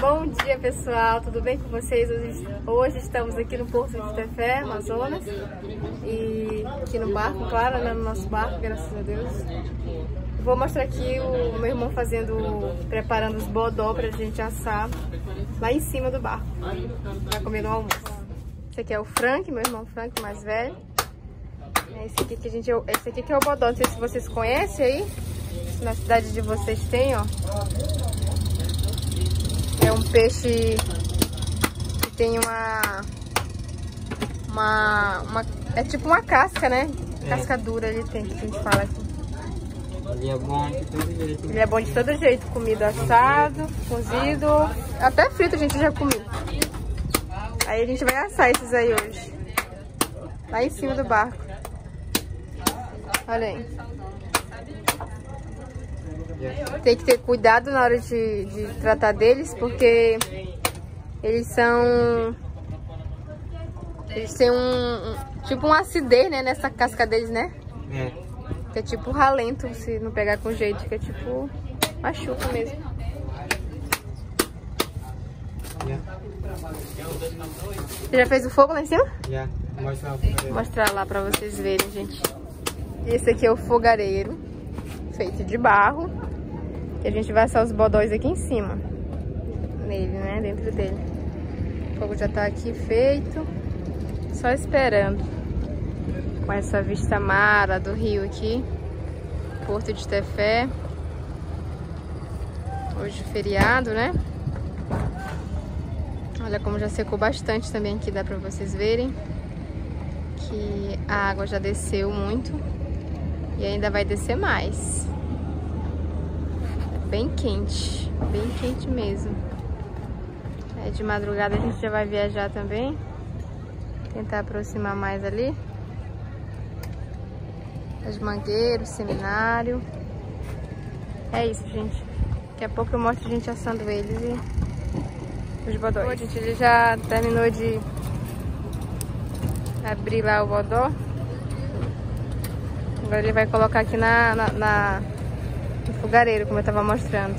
Bom dia, pessoal, tudo bem com vocês? Hoje estamos aqui no Porto de Tefé, Amazonas, e aqui no barco, claro, né, no nosso barco, graças a Deus. Vou mostrar aqui o meu irmão preparando os bodó pra gente assar lá em cima do barco, pra comer no almoço. Esse aqui é o Frank, meu irmão Frank, mais velho. Esse aqui que é o bodó, não sei se vocês conhecem aí, se na cidade de vocês tem, ó. É um peixe que tem é tipo uma casca, né? Casca dura ele tem, que a gente fala aqui. Ele é bom de todo jeito. Ele é bom de todo jeito, comido assado, cozido, até frito a gente já comeu. Aí a gente vai assar esses aí hoje, lá em cima do barco. Olha aí. Tem que ter cuidado na hora de tratar deles, porque eles têm tipo uma acidez, né, nessa casca deles, né? É. Que é tipo ralento, se não pegar com jeito, que é tipo machuca mesmo. Você já fez o fogo lá em cima? Já. Vou mostrar lá pra vocês verem, gente. Esse aqui é o fogareiro, feito de barro. E a gente vai assar os bodóis aqui em cima. Nele, né? Dentro dele. O fogo já tá aqui feito. Só esperando. Com essa vista mara do rio aqui. Porto de Tefé. Hoje feriado, né? Olha como já secou bastante também aqui, dá pra vocês verem. Que a água já desceu muito. E ainda vai descer mais. Bem quente mesmo. De madrugada a gente já vai viajar também. Tentar aproximar mais ali. As mangueiras, o seminário. É isso, gente. Daqui a pouco eu mostro a gente assando eles e os bodóis. Gente, ele já terminou de abrir lá o bodó. Agora ele vai colocar aqui no fogareiro, como eu tava mostrando.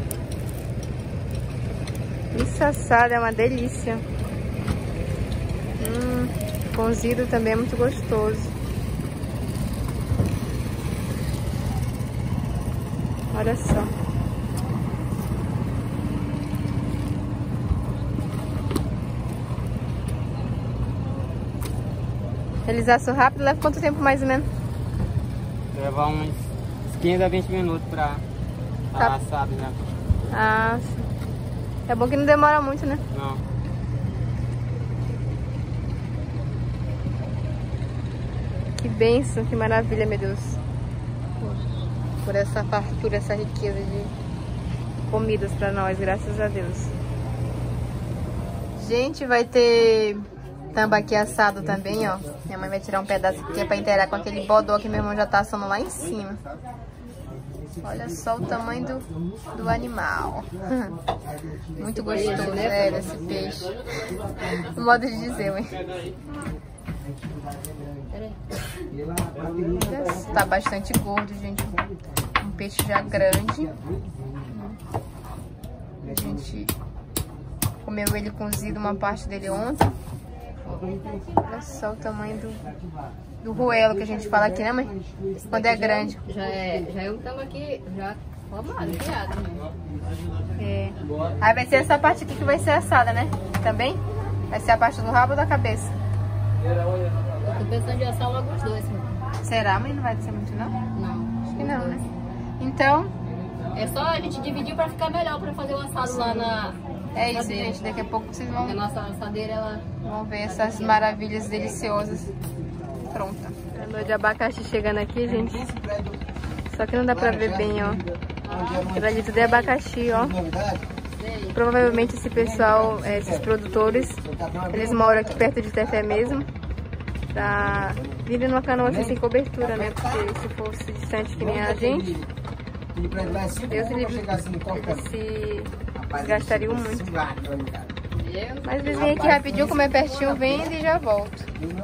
Isso assado é uma delícia. Cozido também é muito gostoso. Olha só. Eles assam rápido, leva quanto tempo mais ou menos? Leva uns 15 a 20 minutos pra assado já. Ah, sim. É bom que não demora muito, né? Não. Que bênção, que maravilha, meu Deus. Por essa fartura, essa riqueza de comidas pra nós, graças a Deus. Gente, vai ter tambaqui assado também, ó. Minha mãe vai tirar um pedaço aqui pra inteirar com aquele bodó que meu irmão já tá assando lá em cima. Olha só o tamanho do animal. Muito gostoso, né, desse peixe. O modo de dizer, hein? Tá bastante gordo, gente. Um peixe já grande. A gente comeu ele cozido, uma parte dele ontem. Olha só o tamanho do roelo que a gente fala aqui, né, mãe? Quando é grande. Já é um tambaqui já formado, criado, né? É. Aí vai ser essa parte aqui que vai ser assada, né? Também? Vai ser a parte do rabo ou da cabeça? Eu tô pensando em assar logo os dois, mano. Será, mãe? Não vai descer muito, não? Não. Acho que não, né? Então... É só a gente dividir pra ficar melhor, pra fazer o assado lá na... É isso, gente. Daqui a pouco vocês A nossa assadeira, ela... vão ver essas maravilhas deliciosas. Pronta. Canoa de abacaxi chegando aqui, gente. Só que não dá pra ver bem, ó. Aquilo ali tudo é abacaxi, ó. Provavelmente esse pessoal, esses produtores, eles moram aqui perto de Tefé mesmo. Vivem numa canoa assim, sem cobertura, né? Porque se fosse distante que nem a gente, Deus livre, eles se gastariam muito. Mas eles vêm aqui rapidinho, como é pertinho, vende e já volto.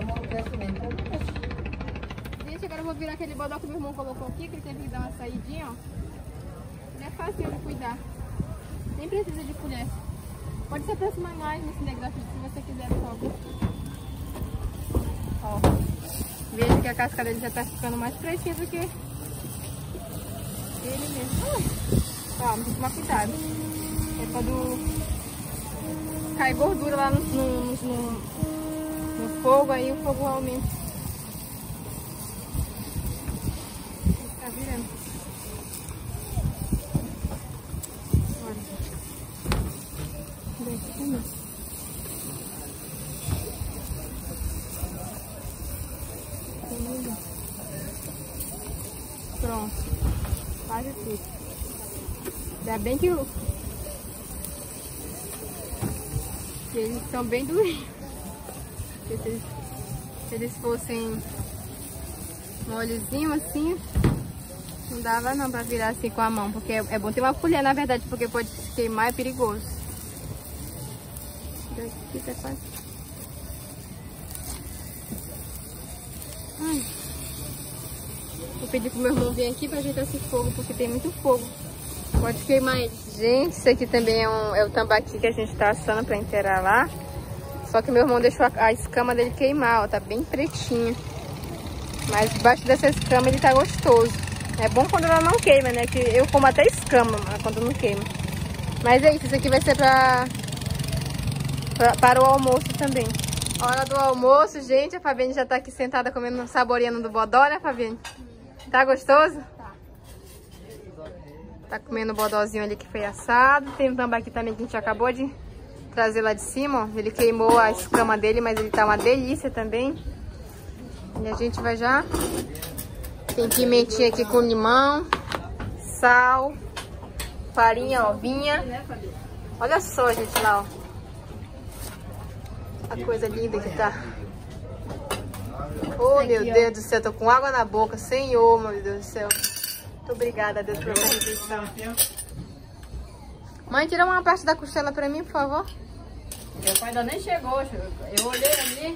Gente, agora eu vou virar aquele bodó que meu irmão colocou aqui, que ele teve que dar uma saidinha, ó. Ele é fácil de cuidar. Nem precisa de colher. Pode se aproximar mais nesse negócio se você quiser, por favor. Ó. Veja que a casca dele já tá ficando mais pretinha do que ele mesmo. Ó, tem que tomar cuidado. É quando cai gordura lá no fogo, aí o fogo aumenta. Tá virando. Olha. Pronto. Quase tudo. Ainda bem que eles estão bem durinhos. Se eles fossem molezinho assim, não dava não pra virar assim com a mão. Porque é bom ter uma colher, na verdade, porque pode queimar, é perigoso. Daqui tá quase. Ai. Vou pedir pro meu irmão vir aqui pra ajeitar esse fogo, porque tem muito fogo. Pode queimar ele. Gente, isso aqui também é o tambaqui que a gente tá assando pra inteirar lá. Só que meu irmão deixou a escama dele queimar, ó, tá bem pretinho. Mas debaixo dessa escama ele tá gostoso. É bom quando ela não queima, né? Que eu como até escama quando não queima. Mas é isso aqui vai ser para o almoço também. Hora do almoço, gente. A Fabiane já tá aqui sentada comendo, saboreando do bodó, né, Fabiane? Tá gostoso? Tá comendo o bodózinho ali que foi assado. Tem um tambaqui também que a gente acabou de trazer lá de cima, ó. Ele queimou a escama dele, mas ele tá uma delícia também. E a gente vai já... Tem pimentinha aqui com limão, sal, farinha, ovinha. Olha só, gente, lá, ó. A coisa linda que tá. Oh, meu Deus do céu, tô com água na boca. Senhor, meu Deus do céu. Muito obrigada, Deus, por essa refeição. Mãe, tira uma parte da costela pra mim, por favor. Meu pai ainda nem chegou. Eu olhei ali.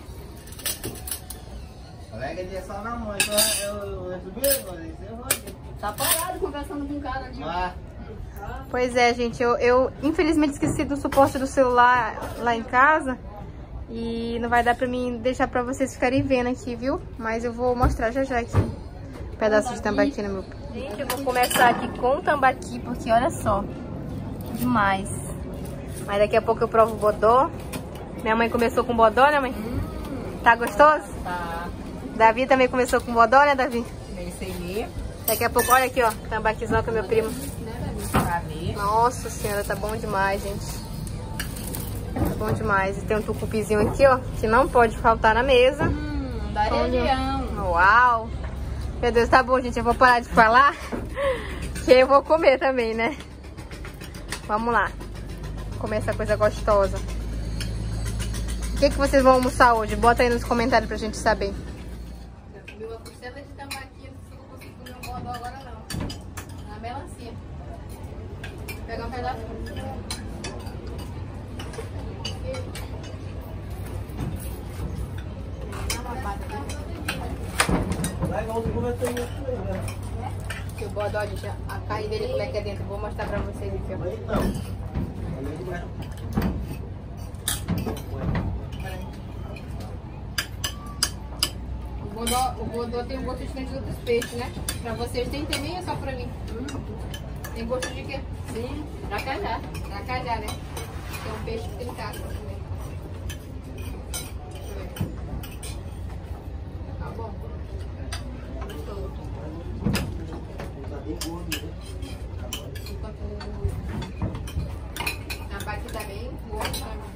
Só na mão, então eu subi, Tá parado conversando com o cara ali. Pois é, gente, eu infelizmente esqueci do suporte do celular lá em casa. E não vai dar pra mim deixar pra vocês ficarem vendo aqui, viu? Mas eu vou mostrar já aqui um pedaço de tambaqui no meu... Gente, eu vou começar aqui com o tambaqui, porque olha só, demais. Mas daqui a pouco eu provo o bodó. Minha mãe começou com bodó, né, mãe? Tá gostoso? Tá. Davi também começou com bodó, né, Davi? Nem sei ler. Daqui a pouco, olha aqui, ó, tambaquizão com meu primo. Pra ver. Nossa senhora, tá bom demais, gente. Tá bom demais. E tem um tucupizinho aqui, ó, que não pode faltar na mesa. Da região. Uau! Meu Deus, tá bom, gente. Eu vou parar de falar, que eu vou comer também, né? Vamos lá. Comer essa coisa gostosa. O que vocês vão almoçar hoje? Bota aí nos comentários pra gente saber. Eu comi uma costela de tambaqui, não sei se eu consigo comer um bodó agora não. Na melancia. Vou pegar um pedaço. Que o bodó, gente, a carne dele como é que é dentro. Vou mostrar pra vocês aqui, ó. O bodó tem um gosto diferente de outros peixes, né? Pra vocês tem também ou só pra mim? Tem gosto de quê? Sim, tracajá. Tracajá, né? Que é um peixe que tem casca também. Deixa eu ver. Tá bom. Gostou. Enquanto a parte tá bem boa pra mim.